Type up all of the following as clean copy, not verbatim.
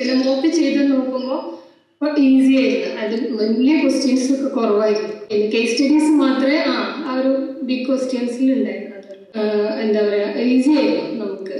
പിന്നെ മോക്ക് ചെയ്ത് നോക്കുമ്പോൾ ഈസി ആയിരുന്നു. അത് വലിയ ക്വസ്റ്റ്യൻസ് ഒക്കെ കുറവായിരുന്നു. പിന്നെ കേസ് സ്റ്റഡീസ് മാത്രമേ ആ ഒരു ബിഗ് ക്വസ്റ്റ്യൻസിൽ ഉണ്ടായിരുന്നു. അത് എന്താ പറയുക, ഈസി ആയിരുന്നു നമുക്ക്.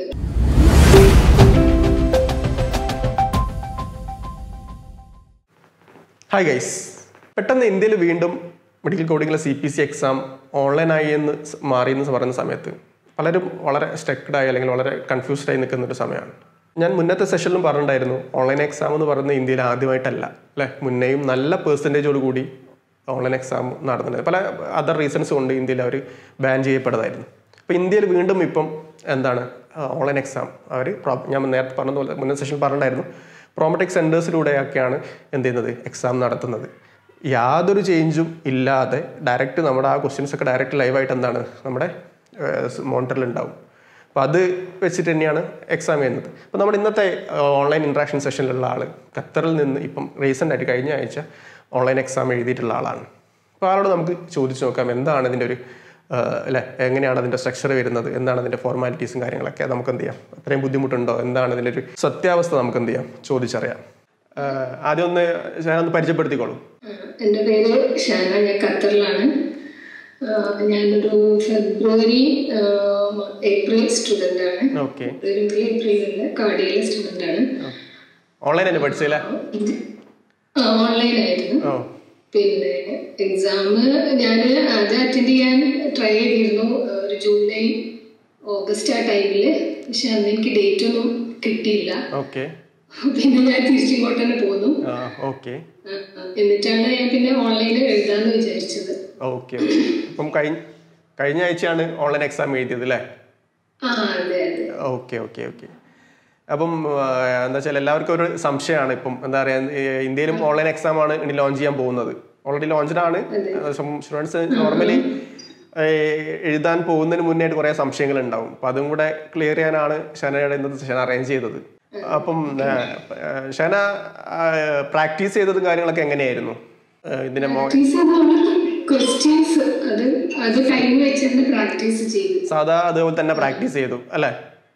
ഹായ് ഗൈസ്, പെട്ടെന്ന് ഇന്ത്യയിൽ വീണ്ടും മെഡിക്കൽ കോഡിങ്ങിലെ CPC എക്സാം ഓൺലൈനായി എന്ന് മാറിയെന്ന് പറയുന്ന സമയത്ത് പലരും വളരെ സ്റ്റക്ഡായി അല്ലെങ്കിൽ വളരെ കൺഫ്യൂസ്ഡായി നിൽക്കുന്നൊരു സമയമാണ്. ഞാൻ മുന്നത്തെ സെഷനിലും പറഞ്ഞിട്ടുണ്ടായിരുന്നു, ഓൺലൈൻ എക്സാം എന്ന് പറയുന്നത് ഇന്ത്യയിൽ ആദ്യമായിട്ടല്ല അല്ലേ, മുന്നേയും നല്ല പെർസെൻറ്റേജോട് കൂടി ഓൺലൈൻ എക്സാം നടന്നിട്ടുണ്ട്. പല അതർ റീസൺസ് കൊണ്ട് ഇന്ത്യയിൽ അവർ ബാൻ ചെയ്യപ്പെട്ടതായിരുന്നു. അപ്പോൾ ഇന്ത്യയിൽ വീണ്ടും ഇപ്പം എന്താണ് ഓൺലൈൻ എക്സാം അവർ ഞാൻ നേരത്തെ പറഞ്ഞതുപോലെ മുന്നേ സെഷനിൽ പറഞ്ഞിട്ടുണ്ടായിരുന്നു, പ്രോമറ്റിക് സെൻറ്റേഴ്സിലൂടെയൊക്കെയാണ് എന്ത് ചെയ്യുന്നത്, എക്സാം നടത്തുന്നത്. യാതൊരു ചേഞ്ചും ഇല്ലാതെ ഡയറക്റ്റ് നമ്മുടെ ആ ക്വസ്റ്റ്യൻസൊക്കെ ഡയറക്റ്റ് ലൈവായിട്ട് എന്താണ് നമ്മുടെ മോണിറ്ററിൽ ഉണ്ടാവും. അപ്പോൾ അത് വെച്ചിട്ട് തന്നെയാണ് എക്സാം ചെയ്യുന്നത്. അപ്പോൾ നമ്മുടെ ഇന്നത്തെ ഓൺലൈൻ ഇൻട്രാക്ഷൻ സെഷനിലുള്ള ആൾ ഖത്തറിൽ നിന്ന് ഇപ്പം റീസെൻ്റ് ആയിട്ട് കഴിഞ്ഞ ആഴ്ച ഓൺലൈൻ എക്സാം എഴുതിയിട്ടുള്ള ആളാണ്. അപ്പോൾ ആളോട് നമുക്ക് ചോദിച്ചു നോക്കാം എന്താണ് ഇതിൻ്റെ ഒരു അല്ലേ, എങ്ങനെയാണ് അതിൻ്റെ സ്ട്രക്ചർ വരുന്നത്, എന്താണ് അതിൻ്റെ ഫോർമാലിറ്റീസും കാര്യങ്ങളൊക്കെ നമുക്ക് എന്ത് ചെയ്യാം, അത്രയും ബുദ്ധിമുട്ടുണ്ടോ, എന്താണ് ഇതിൻ്റെ ഒരു സത്യാവസ്ഥ നമുക്ക് എന്ത് ചെയ്യാം ചോദിച്ചറിയാം. ആദ്യം ഒന്ന് ഷാന പരിചയപ്പെടുത്തിക്കോളൂ. എൻ്റെ പേര് ഷാന, ഞാൻ ഖത്തറിലാണ്. ഞാനൊരു ഏപ്രിൽ സ്റ്റുഡൻ്റ് ആണ്. ഓക്കെ, ഏപ്രിലിൽ കാർഡിയയിലെ സ്റ്റുഡൻ്റ് ആണ്. ഓൺലൈൻ തന്നെ പഠിച്ചില്ല? ഓൺലൈൻ ആയിരുന്നു. പിന്നെ എക്സാം ഞാൻ അത് അറ്റൻഡ് ചെയ്യാൻ ട്രൈ ചെയ്തിരുന്നു ഒരു ജൂലൈ ഓഗസ്റ്റ് ആ ടൈമിൽ. പക്ഷെ അന്ന് എനിക്ക് ഡേറ്റ് ഒന്നും കിട്ടിയില്ല. പിന്നെ ഞാൻ തിരിച്ചിങ്ങോട്ട് തന്നെ പോന്നു. എന്നിട്ടാണ് ഞാൻ പിന്നെ ഓൺലൈനിൽ എഴുതാന്ന് വിചാരിച്ചത്. ഓക്കെ, അപ്പം കഴിഞ്ഞ ആഴ്ചയാണ് ഓൺലൈൻ എക്സാം എഴുതിയത് അല്ലേ? അതെ അതെ. Okay okay okay. അപ്പം എന്താ വെച്ചാൽ എല്ലാവർക്കും ഒരു സംശയമാണ്, ഇപ്പം എന്താ പറയുക, ഇന്ത്യയിലും ഓൺലൈൻ എക്സാം ആണ് ഇനി ലോഞ്ച് ചെയ്യാൻ പോകുന്നത്. ഓൾറെഡി ലോഞ്ച്ഡാണ്. സ്റ്റുഡൻസ് നോർമലി എഴുതാൻ പോകുന്നതിന് മുന്നേ കുറേ സംശയങ്ങൾ ഉണ്ടാവും. അപ്പം അതും കൂടെ ക്ലിയർ ചെയ്യാനാണ് ഷാനയുടെ ഇന്നത്തെ സെഷൻ അറേഞ്ച് ചെയ്തത്. അപ്പം ഷാന പ്രാക്ടീസ് ചെയ്തതും കാര്യങ്ങളൊക്കെ എങ്ങനെയായിരുന്നു ഇതിന്റെ? സാധാ അതുപോലെ തന്നെ പ്രാക്ടീസ് ചെയ്തു അല്ലേ?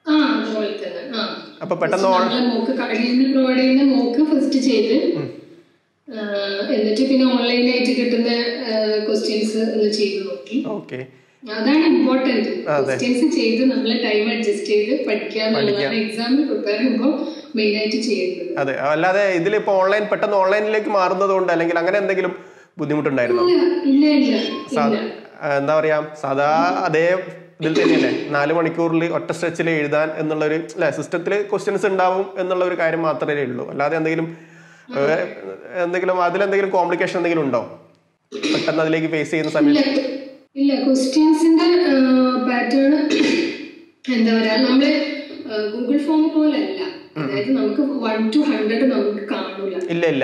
അപ്പൊ പെട്ടെന്ന് ഫസ്റ്റ് ചെയ്ത് എന്നിട്ട് പിന്നെ ഓൺലൈനായിട്ട് കിട്ടുന്ന ക്വസ്റ്റ്യൻസ് ചെയ്ത് നോക്കി. ഓക്കെ, അതാണ് ഇമ്പോർട്ടന്റ്. ക്വസ്റ്റ്യൻസ് ചെയ്ത് നമ്മൾ ടൈം അഡ്ജസ്റ്റ് ചെയ്ത് പഠിക്കാന്നുള്ളതാണ് എക്സാമിന് പ്രിപ്പയർ ചെയ്യുമ്പോൾ മെയിൻ ആയിട്ട് ചെയ്യുന്നത്. അതെ, അല്ലാതെ ഇതിലിപ്പോ പെട്ടെന്ന് ഓൺലൈനിലേക്ക് മാറുന്നത് കൊണ്ട് അല്ലെങ്കിൽ അങ്ങനെ എന്തെങ്കിലും ബുദ്ധിമുട്ടുണ്ടായിരുന്നോ? ഇല്ല ഇല്ല. എന്താ പറയാ, സാധാ അതേ ഇതിൽ തന്നെയല്ലേ 4 മണിക്കൂറിൽ ഒറ്റ സ്ട്രെച്ചിൽ എഴുതാൻ എന്നുള്ളൊരു അല്ലെ സിസ്റ്റത്തില് ക്വസ്റ്റ്യൻസ് ഉണ്ടാവും എന്നുള്ള ഒരു കാര്യം മാത്രമേ ഉള്ളൂ. അല്ലാതെ എന്തെങ്കിലും അതിലെന്തെങ്കിലും കോംപ്ലിക്കേഷൻ എന്തെങ്കിലും ഉണ്ടോ പെട്ടെന്ന് അതിലേക്ക് ഫേസ് ചെയ്യുന്ന സമയത്ത്? ഇല്ല, ക്വസ്റ്റ്യൻസിന്റെ പാറ്റേൺ എന്താ പറയാ, നമ്മള് ഗൂഗിൾ ഫോം പോലെ അല്ല. അതായത് നമുക്ക് 1 to 100 നമുക്ക് കാണൂല. ഇല്ല ഇല്ല,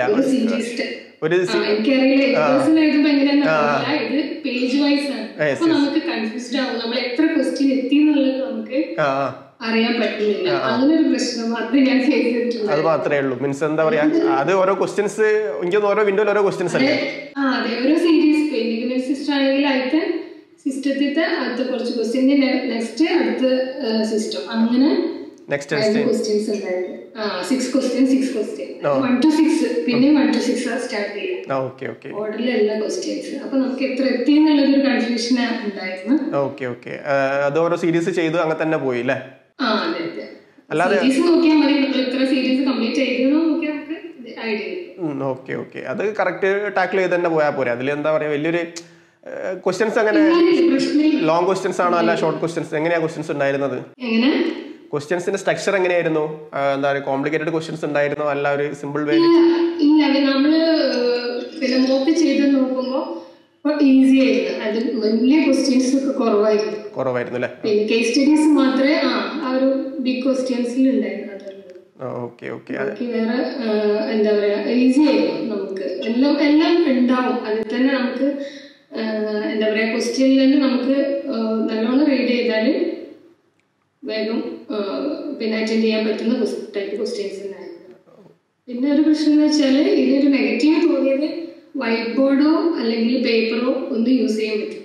എനിക്കറിയില്ല എഴുതുമ്പോ എങ്ങനെയാ, ഇത് പേജ് വൈസ് ആണ്. അപ്പൊ നമുക്ക് കൺഫ്യൂസ്ഡ് ആവും, നമ്മൾ എത്ര ക്വസ്റ്റ്യൻ എത്തി എന്നുള്ളത് നമുക്ക് അറിയാൻ പറ്റുന്നില്ല. അങ്ങനെ ഒരു പ്രശ്നം അത് ഞാൻ ഫേസ് ചെയ്തിട്ടുണ്ട്. അത് മാത്രമേ ഉള്ളൂ. മീൻസ് എന്താ പറയാ, അത് ഓരോ ക്വസ്റ്റ്യൻസ് എനിക്ക് ഓരോ വിൻഡോയിൽ ഓരോ ക്വസ്റ്റ്യൻസ് അല്ലേ? അതെ, ഓരോ സീരീസ് സിസ്റ്റം ആണെങ്കിൽ അടുത്ത സിസ്റ്റത്തിത്തെ അടുത്ത കുറച്ച് ക്വസ്റ്റ്യൻ, നെക്സ്റ്റ് അടുത്ത സിസ്റ്റം, അങ്ങനെ ക്വസ്റ്റ്യൻസ് ഉണ്ടായിരുന്നു. 6 ക്വസ്റ്റ്യൻ 1 to 6, പിന്നെ 1 to 6 സ്റ്റാർട്ട് ചെയ്യാം ഓർഡറിലുള്ള ക്വസ്റ്റ്യൻസ്. അപ്പൊ നമുക്ക് എത്ര എത്തി എന്നുള്ളൊരു കൺഫ്യൂഷൻ ഉണ്ടായിരുന്നു. ഓക്കെ ഓക്കെ, അത് ഓരോ സീരീസ് ചെയ്തു അങ്ങനെ തന്നെ പോയി അല്ലേ? അതെ അതെ. അല്ലാതെ സീരീസ് നോക്കിയാൽ മതി, നമ്മൾ എത്ര സീരീസ് കംപ്ലീറ്റ് ചെയ്തെന്ന് നോക്കിയാൽ നമുക്ക് ഐഡിയ കിട്ടും. ഓക്കെ ഓക്കെ, അത് കറക്റ്റ് ടാക്കിൾ ചെയ്ത് തന്നെ പോയാൽ പോരെ. അതിൽ എന്താ പറയാ, വലിയൊരു ക്വസ്റ്റ്യൻസ് അങ്ങനെ ലോങ് ക്വസ്റ്റ്യൻസ് ആണോ അല്ല ഷോർട്ട് ക്വസ്റ്റ്യൻസ്, എങ്ങനെയാ ക്വസ്റ്റ്യൻസ് ഉണ്ടായിരുന്നത്? ക്വസ്റ്റ്യൻസിന്റെ സ്ട്രക്ചർ എങ്ങനെയായിരുന്നു? എന്താ പറയുക, കോംപ്ലിക്കേറ്റഡ് ക്വസ്റ്റ്യൻസ് ഉണ്ടായിരുന്നോ അല്ല ഒരു സിമ്പിൾ വേ? ഇല്ല, നമ്മള് പിന്നെ മോക്ക് ചെയ്ത് നോക്കുമ്പോ ഈസി ആയിരുന്നു. അത് വലിയ ക്വസ്റ്റ്യൻസ് ഒക്കെ കുറവായിരുന്നു അല്ലേ? പിന്നെ കേസ് സ്റ്റഡീസ് മാത്രമേ ആ ഒരു ബിഗ് ക്വസ്റ്റ്യൻസിൽ ഉണ്ടായിരുന്നു. ഓക്കെ ഓക്കെ, വേറെ എന്താ പറയാ, ഈസി ആയിരുന്നു. നമുക്ക് എല്ലാം ഉണ്ടാവും. അതിൽ തന്നെ നമുക്ക് എന്താ പറയാ, ക്വസ്റ്റ്യനിൽ തന്നെ നമുക്ക് നല്ലോണം റീഡ് ചെയ്താല് വേഗം പിന്നെ അറ്റൻഡ് ചെയ്യാൻ പറ്റുന്ന ടൈപ്പ് ക്വസ്റ്റ്യൻസ് ഉണ്ടായിരുന്നു. പിന്നെ ഒരു പ്രശ്നം എന്ന് വെച്ചാൽ ഇതിനൊരു നെഗറ്റീവ് തോന്നിയത് വൈറ്റ് ബോർഡോ അല്ലെങ്കിൽ പേപ്പറോ ഒന്നും യൂസ് ചെയ്യാൻ പറ്റില്ല.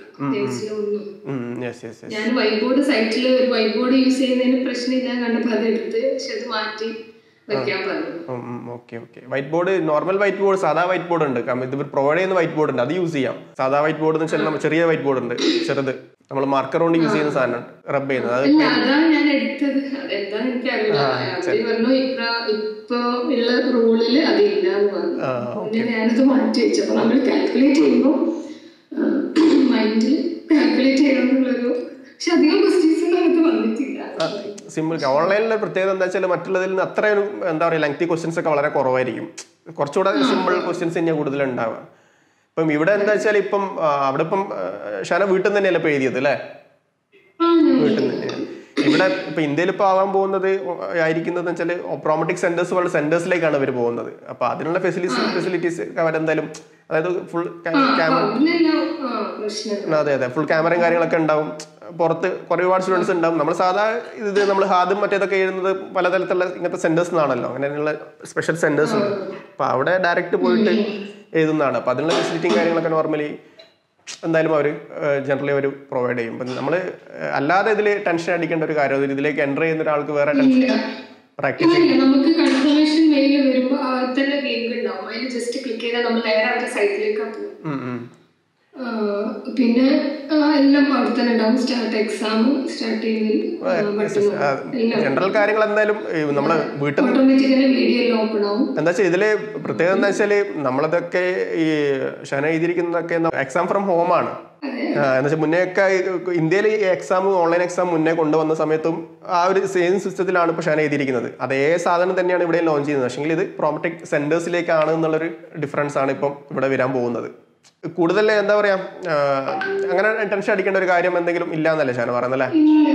ഞാൻ വൈറ്റ് ബോർഡ് സൈറ്റിൽ ഒരു വൈറ്റ് ബോർഡ് യൂസ് ചെയ്യുന്നതിന് പ്രശ്നമില്ല കണ്ടപ്പോൾ അത് എടുത്ത്, പക്ഷെ അത് മാറ്റി വെക്കാൻ പറഞ്ഞു. Okay okay. White board, normal white board, സാധാ വൈറ്റ് ബോർഡ് ഉണ്ട്. ഇത് പ്രൊവൈഡ് ചെയ്യുന്ന വൈറ്റ് ബോർഡ് ഉണ്ട്, അത് യൂസ് ചെയ്യാം. സാധാ വൈറ്റ് ബോർഡ് എന്ന് വെച്ചാൽ ചെറിയ വൈറ്റ് ബോർഡ് ഉണ്ട്, ചെറുത്, നമ്മൾ മാർക്കർ കൊണ്ട് യൂസ് ചെയ്യുന്ന സാധനം, റബ്ബ് ചെയ്യുന്നത്. അതാണ് ഞാൻ എടുത്തത്. അതെന്താ എനിക്കറിയില്ല. പറഞ്ഞു ഇപ്പൊ ഉള്ള റൂളില് അതില്ലാന്ന് പറഞ്ഞു. ഞാനത് മാറ്റി വെച്ചു. അപ്പൊ നമ്മൾ കാൽക്കുലേറ്റ് ചെയ്യുമ്പോ മൈൻഡിൽ കാൽക്കുലേറ്റ് ചെയ്യണമെന്നുള്ളൊരു, പക്ഷെ അധികം ക്വസ്റ്റ്യൻസ് നമുക്ക് വന്നിട്ടില്ല. സിമ്പിൾ. ഓൺലൈനിലെ പ്രത്യേകത എന്താ വെച്ചാൽ മറ്റുള്ളതിൽ നിന്ന് അത്രയും എന്താ പറയുക ലെങ്തി ക്വസ്റ്റ്യൻസ് ഒക്കെ വളരെ കുറവായിരിക്കും. കുറച്ചുകൂടെ സിമ്പിൾ ക്വസ്റ്റ്യൻസ് തന്നെയാണ് കൂടുതൽ ഉണ്ടാവുക. ഇപ്പം ഇവിടെ എന്താ വെച്ചാൽ ഇപ്പം അവിടെ ഇപ്പം ഷാന വീട്ടിൽ നിന്ന് തന്നെയല്ലേ ഇപ്പൊ എഴുതിയത് അല്ലേ? വീട്ടിൽ നിന്ന് തന്നെയാണ്. ഇവിടെ ഇപ്പൊ ഇന്ത്യയിൽ ഇപ്പൊ ആവാൻ പോകുന്നത് ആയിരിക്കുന്നത് വെച്ചാൽ ഓപ്രോമാറ്റിക് സെന്റേഴ്സ് പോലുള്ള സെന്റേഴ്സിലേക്കാണ് ഇവർ പോകുന്നത്. അപ്പൊ അതിനുള്ള ഫെസിലിറ്റീസ് അവരെന്തായാലും, അതായത് ഫുൾ ക്യാമറ, അതെ അതെ, ഫുൾ ക്യാമറയും കാര്യങ്ങളൊക്കെ ഉണ്ടാവും. പുറത്ത് ഒരുപാട് സ്റ്റുഡൻസ് ഉണ്ടാവും. നമ്മൾ സാധാ ഇത് നമ്മൾ ഹാദും മറ്റേതൊക്കെ എഴുതുന്നത് പലതരത്തിലുള്ള ഇങ്ങനത്തെ സെന്റേഴ്സ് നിന്നാണല്ലോ, അങ്ങനെയുള്ള സ്പെഷ്യൽ സെന്റേഴ്സ് ഉണ്ട്. അപ്പൊ അവിടെ ഡയറക്റ്റ് പോയിട്ട് എഴുതുന്നതാണ്. അപ്പൊ അതിനുള്ള ഫെസിലിറ്റിയും കാര്യങ്ങളൊക്കെ നോർമലി എന്തായാലും അവർ ജനറലി അവർ പ്രൊവൈഡ് ചെയ്യും. അപ്പം നമ്മൾ അല്ലാതെ ഇതിൽ ടെൻഷൻ അടിക്കേണ്ട ഒരു കാര്യം, ഇതിലേക്ക് എൻ്റർ ചെയ്യുന്ന ഒരാൾക്ക് വേറെ ടെൻഷൻ പ്രാക്ടീസ് ചെയ്യും. നമുക്ക് കൺഫർമേഷൻ മെയിൽ വരുമ്പോൾ തന്നെ ലിങ്ക് ഉണ്ടാവും, അതിൽ ജസ്റ്റ് ക്ലിക്ക് ചെയ്താൽ നമ്മൾ നേരെ അവരുടെ സൈറ്റിലേക്കാണ് പോകും. പിന്നെ എല്ലാം അവിടെ തന്നെ ഉണ്ടാവും. സ്റ്റാർട്ട് എക്സാം സ്റ്റാർട്ട് ജനറൽ കാര്യങ്ങൾ എന്തായാലും നമ്മള് വീട്ടിൽ വീഡിയോ എല്ലാം ഓപ്പൺ ആവും. എന്താ വെച്ചാൽ ഇതില് പ്രത്യേകത എന്താ വെച്ചാല് നമ്മളതൊക്കെ ഈ ഷന എഴുതിയിരിക്കുന്നതൊക്കെ എക്സാം ഫ്രം ഹോം ആണ്. എന്ന് വെച്ചാൽ മുന്നേ ഒക്കെ ഇന്ത്യയിൽ ഈ എക്സാം, ഓൺലൈൻ എക്സാം മുന്നേ കൊണ്ടുവന്ന സമയത്തും ആ ഒരു സെയിം സിസ്റ്റത്തിലാണ് ഇപ്പോൾ ഷാന എഴുതിയിരിക്കുന്നത്. അതേ സാധനം തന്നെയാണ് ഇവിടെ ലോഞ്ച് ചെയ്യുന്നത്. പക്ഷേ ഇത് പ്രോമറ്റിക് സെന്റേഴ്സിലേക്കാണ് എന്നുള്ളൊരു ഡിഫറൻസ് ആണ് ഇപ്പം ഇവിടെ വരാൻ പോകുന്നത്. കൂടുതൽ എന്താ പറയാ, അങ്ങനെ ടെൻഷൻ അടിക്കേണ്ട ഒരു കാര്യം എന്തെങ്കിലും ഇല്ല എന്നല്ലേ ഷാന പറയുന്നല്ലേ?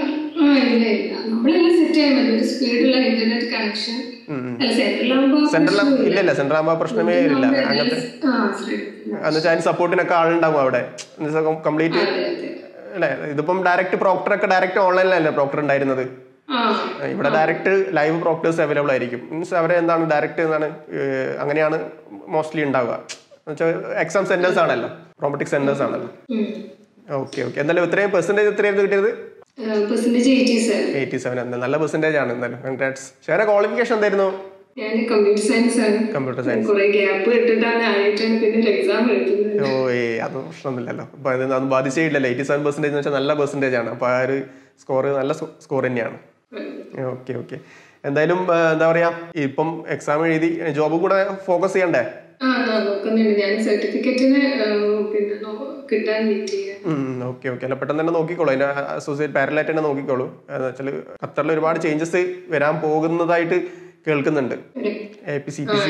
സെൻട്രൽ ഇല്ല, സെൻട്രൽ ആകുമ്പോ പ്രശ്നമേ ഇല്ല. അങ്ങനത്തെ എന്നുവെച്ചാൽ അതിന് സപ്പോർട്ടിനൊക്കെ ആളുണ്ടാവും അവിടെ കംപ്ലീറ്റ് അല്ലെ. ഇതിപ്പം ഡയറക്റ്റ് പ്രോക്ടറൊക്കെ ഡയറക്റ്റ് ഓൺലൈനിലല്ലേ പ്രോക്ടർ ഉണ്ടായിരുന്നത്. ഇവിടെ ഡയറക്റ്റ് ലൈവ് പ്രോക്ടേഴ്സ് അവൈലബിൾ ആയിരിക്കും. മീൻസ് അവരെ എന്താണ് ഡയറക്റ്റ് എന്താണ് അങ്ങനെയാണ് മോസ്റ്റ്ലി ഉണ്ടാവുക. എക്സാം സെന്റേഴ്സ് ആണല്ലോ, പ്രോമറ്റിക് സെന്റേഴ്സ് ആണല്ലോ. Okay okay. എന്തായാലും ഇത്രയും പെർസെന്റേജ് എത്രയായിരുന്നു കിട്ടിയത്? 87. നല്ല പെർസെന്റേജ് ആണ്. എന്തായാലും കൺഗ്രാറ്റ്സ്. ഷെയർ ക്വാളിഫിക്കേഷൻ എന്തായിരുന്നു? Computer science. അത് പ്രശ്നമൊന്നുമില്ലല്ലോ. അപ്പൊ അത് ബാധിച്ചില്ലല്ലോ. 87% എന്ന് വെച്ചാൽ നല്ല പെർസെന്റേജ് ആണ്. അപ്പൊ ആ ഒരു സ്കോർ നല്ല സ്കോർ തന്നെയാണ്. Okay okay. എന്തായാലും എന്താ പറയാ, ഇപ്പം എക്സാം എഴുതി ജോബ് കൂടെ ഫോക്കസ് ചെയ്യണ്ടേ? Okay okay. അല്ല പെട്ടെന്ന് തന്നെ നോക്കിക്കോളൂ. അതിന്റെ അസോസിയേറ്റ് പാരലായിട്ട് തന്നെ നോക്കിക്കോളൂ. എന്ന് വെച്ചാൽ ഖത്തറിൽ ഒരുപാട് ചേഞ്ചസ് വരാൻ പോകുന്നതായിട്ട് കേൾക്കുന്നുണ്ട്. AAPC, CPC,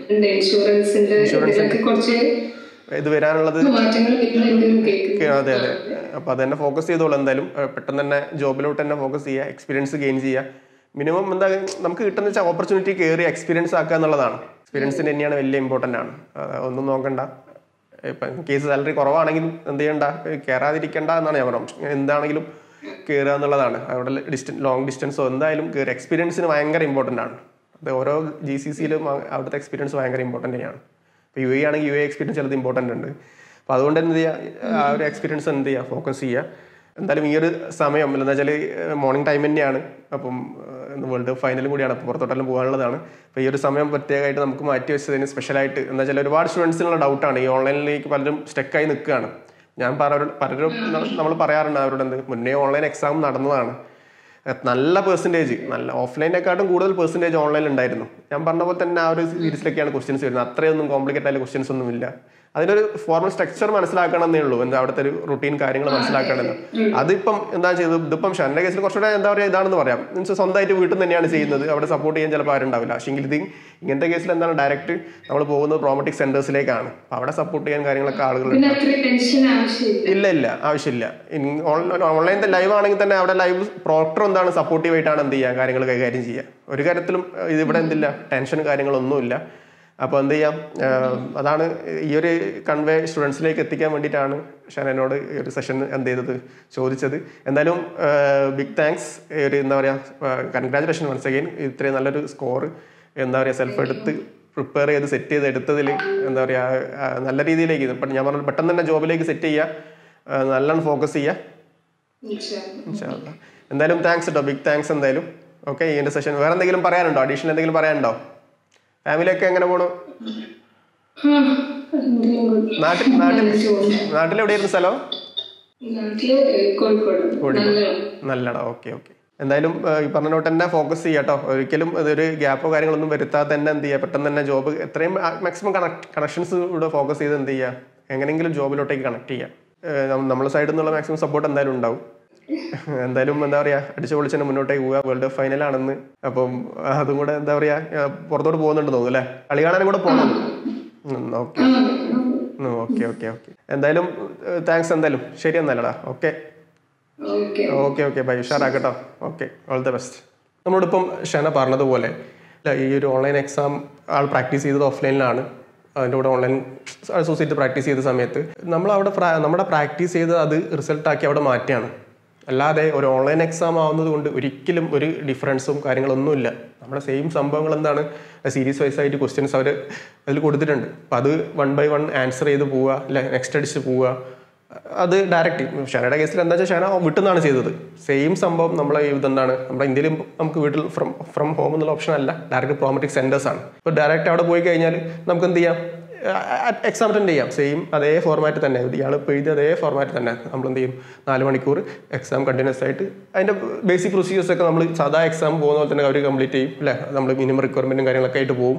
ഇൻഷുറൻസ് ഇത് വരാനുള്ളത്. അതെ അതെ. അപ്പൊ അത് തന്നെ ഫോക്കസ് ചെയ്തോളൂ. എന്തായാലും പെട്ടെന്ന് തന്നെ ജോബിലോട്ട് തന്നെ ഫോക്കസ് ചെയ്യുക, എക്സ്പീരിയൻസ് ഗെയിൻ ചെയ്യുക. മിനിമം എന്താ നമുക്ക് കിട്ടുന്ന വെച്ചാൽ ഓപ്പർച്യൂണിറ്റി കയറി എക്സ്പീരിയൻസ് ആക്കുക എന്നുള്ളതാണ്. എക്സ്പീരിയൻസിന് തന്നെയാണ് വലിയ ഇമ്പോർട്ടൻ്റ് ആണ്. ഒന്നും നോക്കണ്ട. ഇപ്പം കേസ് സാലറി കുറവാണെങ്കിലും എന്ത് ചെയ്യണ്ട, കയറാതിരിക്കണ്ട എന്നാണ് ഞാൻ പറഞ്ഞത്. എന്താണെങ്കിലും കയറുക എന്നുള്ളതാണ്. അവിടെ ലോങ് ഡിസ്റ്റൻസോ എന്തായാലും കയറി എക്സ്പീരിയൻസിന് ഭയങ്കര ഇമ്പോർട്ടൻ്റ് ആണ്. അത് ഓരോ GCCയിലും അവിടുത്തെ എക്സ്പീരിയൻസ് ഭയങ്കര ഇമ്പോർട്ടൻ്റ് തന്നെയാണ്. ഇപ്പോൾ UAE ആണെങ്കിൽ UAE എക്സ്പീരിയൻസ് ചിലത് ഇമ്പോർട്ടൻ്റ് ഉണ്ട്. അപ്പോൾ അതുകൊണ്ട് എന്ത് ചെയ്യുക, ആ ഒരു എക്സ്പീരിയൻസ് എന്ത് ചെയ്യുക, ഫോക്കസ് ചെയ്യുക. എന്തായാലും ഈ ഒരു സമയം എന്താ വെച്ചാൽ മോർണിംഗ് ടൈം തന്നെയാണ്. അപ്പം വേൾഡ് കപ്പ് ഫൈനലും കൂടിയാണ്. അപ്പോൾ പുറത്തോട്ടെല്ലാം പോകാനുള്ളതാണ്. അപ്പോൾ ഈ ഒരു സമയം പ്രത്യേകമായിട്ട് നമുക്ക് മാറ്റി വെച്ചതിന് സ്പെഷ്യലായിട്ട് എന്താ വെച്ചാൽ ഒരുപാട് സ്റ്റുഡൻസിനുള്ള ഡൗട്ടാണ്. ഈ ഓൺലൈനിലേക്ക് പലരും സ്റ്റക്കായി നിൽക്കുകയാണ്. ഞാൻ പലരും നമ്മൾ പറയാറുണ്ട് അവരോട്, എന്ത് മുന്നേ ഓൺലൈൻ എക്സാം നടന്നതാണ്. നല്ല പെർസെൻറ്റേജ്, നല്ല ഓഫ്ലൈനെക്കാട്ടും കൂടുതൽ പെർസെൻറ്റേജ് ഓൺലൈനിൽ ഉണ്ടായിരുന്നു. ഞാൻ പറഞ്ഞ പോലെ തന്നെ ആ ഒരു സീരീസിലൊക്കെയാണ് ക്വസ്റ്റ്യൻസ് വരുന്നത്. അത്രയൊന്നും കോംപ്ലിക്കേറ്റ് ആയ ക്വസ്റ്റ്യൻസ് ഒന്നും ഇല്ല. അതിനൊരു ഫോർമൽ സ്ട്രക്ചർ മനസ്സിലാക്കണം എന്നേ ഉള്ളൂ. എന്താ അവിടുത്തെ ഒരു റുട്ടീൻ കാര്യങ്ങൾ മനസ്സിലാക്കണമെന്ന്. അതിപ്പം എന്താ ചെയ്തത്, ഇതിപ്പം ഷാൻ്റെ കേസിൽ കുറച്ചുകൂടെ എന്താ പറയുക ഇതാണെന്ന് പറയാം. മീൻസ് സ്വന്തമായിട്ട് വീട്ടിൽ നിന്ന് തന്നെയാണ് ചെയ്യുന്നത്. അവിടെ സപ്പോർട്ട് ചെയ്യാൻ ചിലപ്പോൾ ആരുണ്ടാവില്ല. പക്ഷേ ഇത് ഇങ്ങനത്തെ കേസിൽ എന്താണ് ഡയറക്റ്റ് നമ്മൾ പോകുന്നത് പ്രോമറ്റിക് സെന്റേഴ്സിലേക്കാണ്. അവിടെ സപ്പോർട്ട് ചെയ്യാൻ കാര്യങ്ങളൊക്കെ ആളുകളുണ്ട്. ഇല്ല ഇല്ല, ആവശ്യമില്ല. ഓൺലൈൻ ലൈവ് ആണെങ്കിൽ തന്നെ അവിടെ ലൈവ് പ്രോക്ടർ എന്താണ് സപ്പോർട്ടീവ് ആയിട്ടാണ് എന്ത് ചെയ്യുക കാര്യങ്ങൾ കൈകാര്യം ചെയ്യുക. ഒരു കാര്യത്തിലും ഇതിവിടെ എന്തില്ല, ടെൻഷനും കാര്യങ്ങളൊന്നുമില്ല. അപ്പോൾ എന്ത് ചെയ്യാം, അതാണ് ഈ ഒരു കൺവേ സ്റ്റുഡൻസിലേക്ക് എത്തിക്കാൻ വേണ്ടിയിട്ടാണ് ഷാൻ എന്നോട് ഈ ഒരു സെഷൻ എന്ത് ചെയ്തത് ചോദിച്ചത്. എന്തായാലും ബിഗ് താങ്ക്സ്. ഒരു എന്താ പറയുക, കൺഗ്രാജുലേഷൻ വൺസ് അഗെയിൻ. ഇത്രയും നല്ലൊരു സ്കോർ എന്താ പറയുക സെൽഫ് എടുത്ത് പ്രിപ്പയർ ചെയ്ത് സെറ്റ് ചെയ്ത് എടുത്തതിൽ എന്താ പറയുക നല്ല രീതിയിലേക്ക് ഇപ്പം ഞാൻ പറഞ്ഞു പെട്ടെന്ന് തന്നെ ജോബിലേക്ക് സെറ്റ് ചെയ്യുക, നല്ലോണം ഫോക്കസ് ചെയ്യുക. എന്തായാലും താങ്ക്സ് കേട്ടോ, ബിഗ് താങ്ക്സ്. എന്തായാലും ഓക്കെ, ഈ എൻ്റെ സെഷൻ വേറെ എന്തെങ്കിലും പറയാനുണ്ടോ? അഡീഷണൽ എന്തെങ്കിലും പറയാനുണ്ടോ? ഫാമിലിയൊക്കെ എങ്ങനെ പോണു? നാട്ടിലെവിടെയായിരുന്നു സ്ഥലം? കോഴിക്കോട്. നല്ലടാ. Okay okay. എന്തായാലും ഈ പറഞ്ഞ നോട്ട് തന്നെ ഫോക്കസ് ചെയ്യാം കേട്ടോ. ഒരിക്കലും ഇതൊരു ഗ്യാപ്പോ കാര്യങ്ങളൊന്നും വരുത്താതെ തന്നെ എന്ത് ചെയ്യുക, പെട്ടെന്ന് തന്നെ ജോബ് എത്രയും മാക്സിമം കണക്ഷൻസ് ഇവിടെ ഫോക്കസ് ചെയ്ത് എന്ത് ചെയ്യുക, എങ്ങനെയെങ്കിലും ജോബിലോട്ടേക്ക് കണക്ട് ചെയ്യുക. നമ്മളെ സൈഡിൽ നിന്നുള്ള മാക്സിമം സപ്പോർട്ട് എന്തായാലും ഉണ്ടാവും. എന്തായാലും എന്താ പറയുക, അടിച്ചു പൊളിച്ച് മുന്നോട്ടേക്ക് പോവുക. വേൾഡ് കപ്പ് ഫൈനലാണെന്ന്. അപ്പം അതും കൂടെ എന്താ പറയുക, പുറത്തോട്ട് പോകുന്നുണ്ട് തോന്നുന്നു അല്ലേ? കളി കാണാനും കൂടെ പോകണം. Okay okay okay okay. എന്തായാലും താങ്ക്സ്. എന്തായാലും ശരി എന്നല്ലടാ. Okay okay okay bye. ഉഷാറാക്കട്ടോ. Okay, all the best. നമ്മളോടിപ്പം ഷന പറഞ്ഞതുപോലെ ഈ ഒരു ഓൺലൈൻ എക്സാം ആൾ പ്രാക്ടീസ് ചെയ്തത് ഓഫ്ലൈനിലാണ്. അതിൻ്റെ കൂടെ ഓൺലൈൻ സൊസൈറ്റി പ്രാക്ടീസ് ചെയ്ത സമയത്ത് നമ്മുടെ പ്രാക്ടീസ് ചെയ്ത് അത് റിസൾട്ടാക്കി അവിടെ മാറ്റിയാണ്. അല്ലാതെ ഒരു ഓൺലൈൻ എക്സാം ആവുന്നത് കൊണ്ട് ഒരിക്കലും ഒരു ഡിഫറൻസും കാര്യങ്ങളൊന്നുമില്ല. നമ്മുടെ സെയിം സംഭവങ്ങൾ എന്താണ്, സീരീസ് വൈസ് ആയിട്ട് ക്വസ്റ്റ്യൻസ് അവർ അതിൽ കൊടുത്തിട്ടുണ്ട്. അപ്പം അത് 1 by 1 ആൻസർ ചെയ്ത് പോവുക, അല്ലെ നെക്സ്റ്റ് അടിച്ച് പോവുക. അത് ഡയറക്റ്റ് ഷനയുടെ കേസിൽ എന്താ വെച്ചാൽ ഷന വീട്ടിൽ ചെയ്തത്. സെയിം സംഭവം നമ്മളെ ഇതെന്താണ്, നമ്മുടെ ഇന്ത്യയിൽ നമുക്ക് വീട്ടിൽ ഫ്രം ഹോം എന്നുള്ള ഓപ്ഷൻ അല്ല, ഡയറക്റ്റ് പ്രോമറ്റിക് സെൻറ്റേഴ്സ് ആണ്. ഇപ്പോൾ ഡയറക്റ്റ് അവിടെ പോയി കഴിഞ്ഞാൽ നമുക്ക് എന്ത് ചെയ്യാം, എക്സാം അറ്റൻഡ് ചെയ്യാം. സെയിം അതേ ഫോർമാറ്റ് തന്നെ, ഇയാൾ എഴുതിയ അതേ ഫോർമാറ്റ് തന്നെ നമ്മൾ എന്ത് ചെയ്യും, 4 മണിക്കൂർ എക്സാം കണ്ടിന്യൂസ് ആയിട്ട് അതിൻ്റെ ബേസിക് പ്രൊസീജിയേഴ്സൊക്കെ നമ്മൾ സാധാ എക്സാം പോകുന്ന പോലെ തന്നെ അവർ കംപ്ലീറ്റ് ചെയ്യും അല്ലേ. നമ്മൾ മിനിമം റിക്വയർമെൻറ്റും കാര്യങ്ങളൊക്കെ ആയിട്ട് പോകും,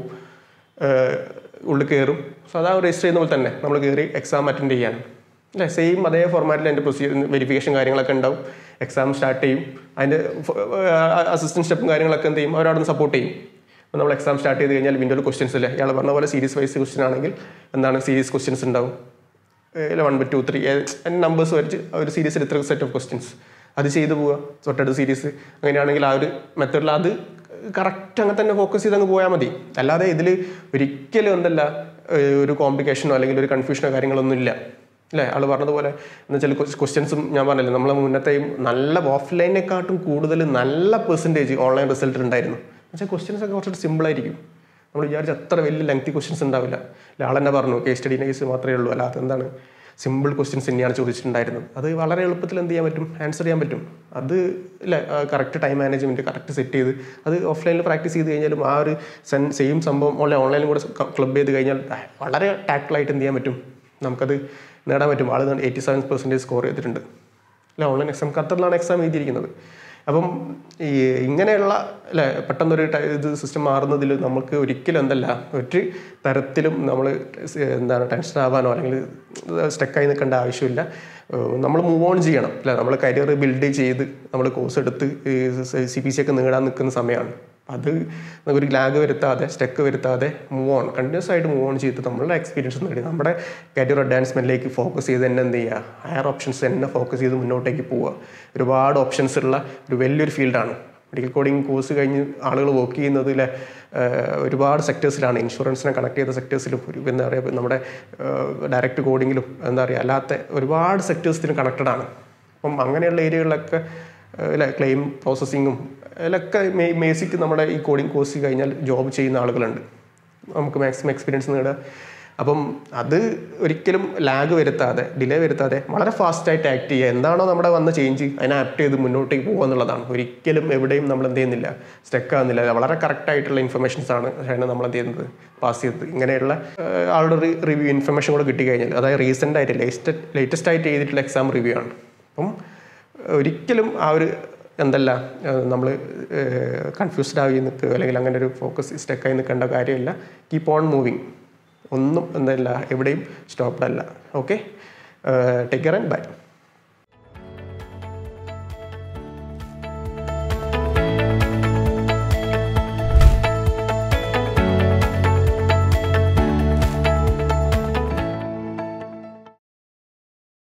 ഉള്ളിൽ കയറും. സാധാ രജിസ്റ്റർ ചെയ്യുന്ന പോലെ തന്നെ നമ്മൾ കയറി എക്സാം അറ്റൻഡ് ചെയ്യാൻ അല്ലേ. സെയിം അതേ ഫോർമാറ്റിൽ അതിൻ്റെ പ്രൊസീജിയർ വെരിഫിക്കേഷൻ കാര്യങ്ങളൊക്കെ ഉണ്ടാവും. എക്സാം സ്റ്റാർട്ട് ചെയ്യും, അതിൻ്റെ അസിസ്റ്റൻറ്റ് സ്റ്റെപ്പും കാര്യങ്ങളൊക്കെ എന്ത് ചെയ്യും, അവരവിടെ നിന്ന് സപ്പോർട്ട് ചെയ്യും. അപ്പോൾ നമ്മൾ എക്സാം സ്റ്റാർട്ട് ചെയ്ത് കഴിഞ്ഞാൽ വിൻഡോയിൽ ക്വസ്റ്റ്യൻസ് ഇല്ല. ഇയാൾ പറഞ്ഞ പോലെ സീരീസ് വൈസ് ക്വസ്റ്റ്യൻ ആണെങ്കിൽ എന്താണ് സീരീസ് ക്വസ്റ്റ്യൻസ് ഉണ്ടാവും. 1 2 3 നമ്പേഴ്സ് വരച്ച് ഒരു സീരീസിൽ ഇത്ര സെറ്റ് ഓഫ് ക്വസ്റ്റ്യൻസ് അത് ചെയ്ത് പോവുക, തൊട്ടടുത്ത സീരീസ്. അങ്ങനെയാണെങ്കിൽ ആ ഒരു മെത്തേഡിൽ അത് കറക്റ്റ് അങ്ങനെ തന്നെ ഫോക്കസ് ചെയ്ത് അങ്ങ് പോയാൽ മതി. അല്ലാതെ ഇതിൽ ഒരിക്കലും എന്തല്ല ഒരു കോംപ്ലിക്കേഷനോ അല്ലെങ്കിൽ ഒരു കൺഫ്യൂഷനോ കാര്യങ്ങളൊന്നും ഇല്ല അല്ലേ. ആൾ പറഞ്ഞതുപോലെ എന്ന് വെച്ചാൽ ക്വസ്റ്റ്യൻസും ഞാൻ പറഞ്ഞില്ലേ, നമ്മളെ മുന്നത്തെയും നല്ല ഓഫ്ലൈനെക്കാട്ടും കൂടുതൽ നല്ല പെർസെൻറ്റേജ് ഓൺലൈൻ റിസൾട്ട് ഉണ്ടായിരുന്നു. പക്ഷേ ക്വസ്റ്റ്യൻസ് ഒക്കെ കുറച്ചുകൂടി സിമ്പിളായിരിക്കും. നമ്മൾ വിചാരിച്ച അത്ര വലിയ ലെങ്തി ക്വസ്റ്റ്യൻസ് ഉണ്ടാവില്ല. ആൾ തന്നെ പറഞ്ഞു കേസ് സ്റ്റഡീൻ്റെ കേസ് മാത്രമേ ഉള്ളൂ, അല്ലാതെ എന്താണ് സിമ്പിൾ ക്വസ്റ്റ്യൻസ് തന്നെയാണ് ചോദിച്ചിട്ടുണ്ടായിരുന്നത്. അത് വളരെ എളുപ്പത്തിൽ എന്ത് ചെയ്യാൻ പറ്റും, ആൻസർ ചെയ്യാൻ പറ്റും. അത് ഇല്ല correct time management correct set ചെയ്ത് അത് ഓഫ്ലൈനിൽ പ്രാക്ടീസ് ചെയ്ത് കഴിഞ്ഞാലും ആ ഒരു സെയിം സംഭവം ഓൺലൈനിലും കൂടെ ക്ലബ് ചെയ്ത് കഴിഞ്ഞാൽ വളരെ ടാക്ടിലായിട്ട് എന്ത് ചെയ്യാൻ പറ്റും, നമുക്കത് നേടാൻ പറ്റും. ആൾ 87% സ്കോർ ചെയ്തിട്ടുണ്ട് അല്ല. ഓൺലൈൻ എക്സാം ഖത്തറിലാണ് എക്സാം എഴുതിയിരിക്കുന്നത്. അപ്പം ഈ ഇങ്ങനെയുള്ള അല്ലേ പെട്ടെന്നൊരു ഇത് സിസ്റ്റം മാറുന്നതിൽ നമുക്ക് ഒരിക്കലും എന്തല്ല ഒരു തരത്തിലും നമ്മൾ എന്താണ് ടെൻഷൻ ആവാനോ അല്ലെങ്കിൽ സ്റ്റക്കായി നിൽക്കേണ്ട ആവശ്യമില്ല. നമ്മൾ മൂവ് ഓൺ ചെയ്യണം അല്ലേ. നമ്മൾ കരിയർ ബിൽഡ് ചെയ്ത് നമ്മൾ കോഴ്സ് എടുത്ത് CPC ഒക്കെ നേടാൻ നിൽക്കുന്ന സമയമാണ്. അത് ഒരു ലാഗ് വരുത്താതെ സ്റ്റക്ക് വരുത്താതെ കണ്ടിന്യൂസ് ആയിട്ട് മൂവ് ഓൺ ചെയ്ത് നമ്മളുടെ എക്സ്പീരിയൻസ് നേടി നമ്മുടെ കരിയർ അഡ്വാൻസ്മെൻറ്റിലേക്ക് ഫോക്കസ് ചെയ്ത് തന്നെ എന്ത് ചെയ്യുക, ഹയർ ഓപ്ഷൻസ് തന്നെ ഫോക്കസ് ചെയ്ത് മുന്നോട്ടേക്ക് പോവുക. ഒരുപാട് ഓപ്ഷൻസ് ഉള്ള ഒരു വലിയൊരു ഫീൽഡാണ് മെഡിക്കൽ കോഡിങ്. കോഴ്സ് കഴിഞ്ഞ് ആളുകൾ വർക്ക് ചെയ്യുന്നതിൽ ഒരുപാട് സെക്ടേഴ്സിലാണ്. ഇൻഷുറൻസിനെ കണക്ട് ചെയ്ത സെക്ടേഴ്സിലും എന്താ പറയുക നമ്മുടെ ഡയറക്റ്റ് കോഡിങ്ങിലും എന്താ പറയുക അല്ലാത്ത ഒരുപാട് സെക്ടേഴ്സിലും കണക്റ്റഡ് ആണ്. അപ്പം അങ്ങനെയുള്ള ഏരിയകളിലൊക്കെ അല്ലെ ക്ലെയിം പ്രോസസ്സിങ്ങും അതിലൊക്കെ ബേസിക് നമ്മുടെ ഈ കോഡിങ് കോഴ്സ് കഴിഞ്ഞാൽ ജോബ് ചെയ്യുന്ന ആളുകളുണ്ട്. നമുക്ക് മാക്സിമം എക്സ്പീരിയൻസ് നേടുക. അപ്പം അത് ഒരിക്കലും ലാഗ് വരുത്താതെ ഡിലേ വരുത്താതെ വളരെ ഫാസ്റ്റായിട്ട് ആക്ട് ചെയ്യുക. എന്താണോ നമ്മുടെ വന്ന ചേഞ്ച് അതിനെ ആപ്റ്റ് ചെയ്ത് മുന്നോട്ടേക്ക് പോകുക എന്നുള്ളതാണ്. ഒരിക്കലും എവിടെയും നമ്മൾ എന്ത് ചെയ്യുന്നില്ല, സ്റ്റക്ക് ആകുന്നില്ല. വളരെ കറക്റ്റായിട്ടുള്ള ഇൻഫർമേഷൻസാണ് നമ്മൾ എന്ത് ചെയ്യുന്നത്, പാസ് ചെയ്തത്. ഇങ്ങനെയുള്ള ആളുടെ റിവ്യൂ ഇൻഫർമേഷൻ കൂടെ കിട്ടിക്കഴിഞ്ഞാൽ, അതായത് റീസെൻ്റ് ആയിട്ട് ലേറ്റസ്റ്റ് ആയിട്ട് ചെയ്തിട്ടുള്ള എക്സാം റിവ്യൂ ആണ്. അപ്പം ഒരിക്കലും ആ ഒരു എന്തല്ല നമ്മൾ കൺഫ്യൂസ്ഡ് ആയി നിൽക്കുക അല്ലെങ്കിൽ അങ്ങനെ ഒരു ഫോക്കസ് സ്റ്റക്കായി നിൽക്കേണ്ട കാര്യമില്ല. Keep on moving. ഒന്നും എന്തല്ല എവിടെയും സ്റ്റോപ്ഡ് അല്ല. Okay, take care and by.